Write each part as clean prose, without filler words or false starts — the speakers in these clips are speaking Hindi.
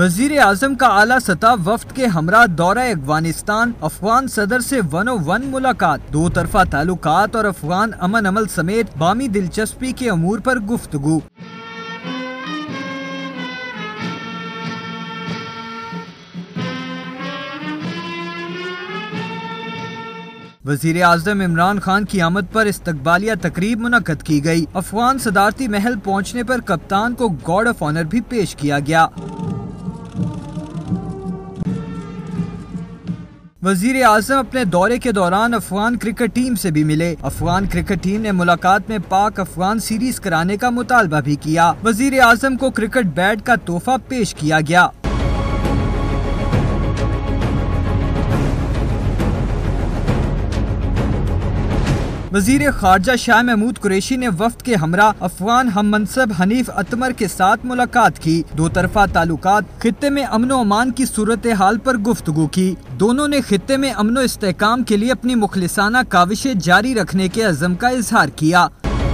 वजीर आजम का आला सतह वफ्द के हमरा दौरा अफगानिस्तान, अफगान सदर से 101 मुलाकात, दो तरफा ताल्लुकात और अफगान अमन अमल समेत बामी दिलचस्पी के अमूर पर गुफ्तगू। वजीर आज़म इमरान खान की आमद पर इस्तकबालिया तकरीब मुनक्कद की गई। अफगान सदारती महल पहुँचने पर कप्तान को गार्ड ऑफ ऑनर भी पेश किया गया। वजीर आज़म अपने दौरे के दौरान अफगान क्रिकेट टीम से भी मिले। अफगान क्रिकेट टीम ने मुलाकात में पाक अफगान सीरीज कराने का मुतालबा भी किया। वजीर आज़म को क्रिकेट बैट का तोहफा पेश किया गया। वजीर खारजा शाह महमूद कुरैशी ने वफ्द के हमरा अफगान हम मनसब हनीफ अतमर के साथ मुलाकात की। दो तरफा ताल्लुकात, खित्ते में अमन अमान की सूरत हाल पर गुफ्तगू की। दोनों ने खित्ते में अमन इस्तेहकाम के लिए अपनी मुखलिसाना काविशें जारी रखने के अज़म का इजहार किया।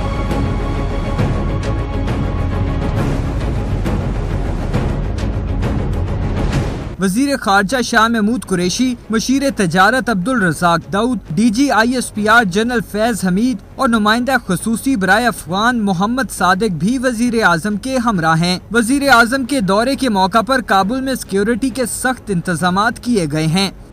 वजीर खारजा शाह महमूद कुरैशी, मशीर तजारत अब्दुल रज़ाक दाऊद, DG-ISPR जनरल फैज हमीद और नुमाइंदा खसूसी बराए अफगान मोहम्मद सादिक भी वजीर आज़म के हमरा हैं। वजीर आज़म के दौरे के मौका पर काबुल में सिक्योरिटी के सख्त इंतजामात किए गए हैं।